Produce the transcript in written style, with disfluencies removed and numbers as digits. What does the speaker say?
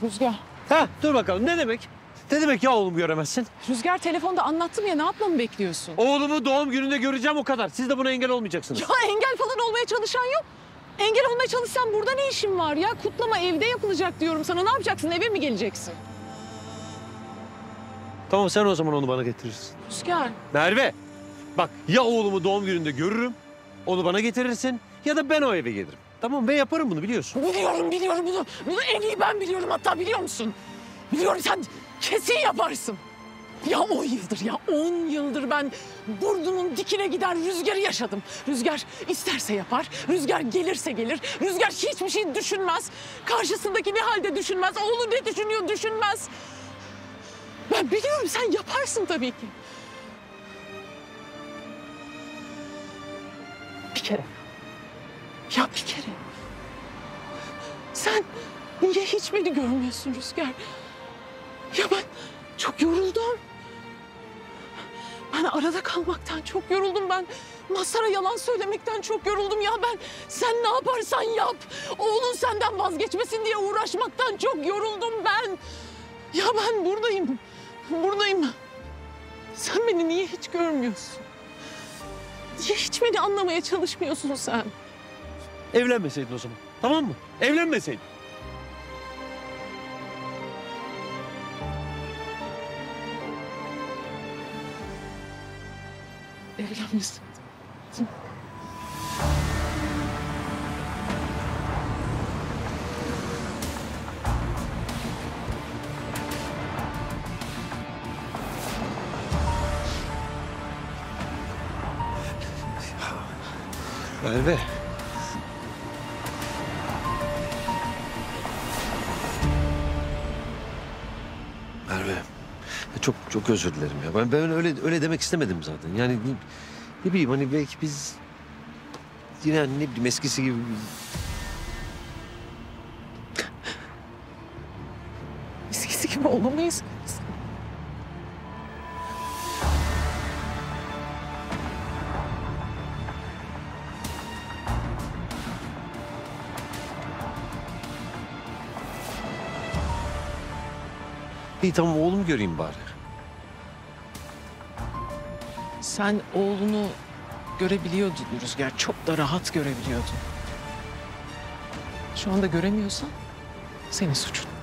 Rüzgar. Ha, dur bakalım ne demek? Ne demek ya oğlumu göremezsin? Rüzgar telefonda anlattım ya, ne yapmamı bekliyorsun? Oğlumu doğum gününde göreceğim, o kadar. Siz de buna engel olmayacaksınız. Ya engel falan olmaya çalışan yok. Engel olmaya çalışsan burada ne işin var ya? Kutlama evde yapılacak diyorum sana. Ne yapacaksın? Eve mi geleceksin? Tamam, sen o zaman onu bana getirirsin. Rüzgar. Merve, bak ya oğlumu doğum gününde görürüm, onu bana getirirsin ya da ben o eve gelirim. Tamam, ben yaparım bunu, biliyorsun. Biliyorum bunu. Bunu en iyi ben biliyorum hatta, biliyor musun? Biliyorum, sen kesin yaparsın. Ya 10 yıldır ben burnumun dikine gider Rüzgar'ı yaşadım. Rüzgar isterse yapar, Rüzgar gelirse gelir. Rüzgar hiçbir şey düşünmez. Karşısındaki ne halde düşünmez, oğlu ne düşünüyor düşünmez. Ben biliyorum, sen yaparsın tabii ki. Bir kere. Ya bir kere. Sen niye hiç beni görmüyorsun Rüzgar? Ya ben çok yoruldum. Ben arada kalmaktan çok yoruldum. Ben Mazhar'a yalan söylemekten çok yoruldum. Ya ben, sen ne yaparsan yap, oğlun senden vazgeçmesin diye uğraşmaktan çok yoruldum ben. Ya ben buradayım. Buradayım. Sen beni niye hiç görmüyorsun? Niye hiç beni anlamaya çalışmıyorsun sen? Evlenmeseydin o zaman, tamam mı? Evlenmeseydin. Evlenmesin. Merve. Merve. Çok özür dilerim ya. Ben öyle demek istemedim zaten. Yani ne bileyim, hani belki biz yine hani ne bileyim eskisi gibi. Eskisi gibi olamayız. İyi tamam, oğlumu göreyim bari. Sen oğlunu görebiliyordun Rüzgar. Çok da rahat görebiliyordun. Şu anda göremiyorsan senin suçun.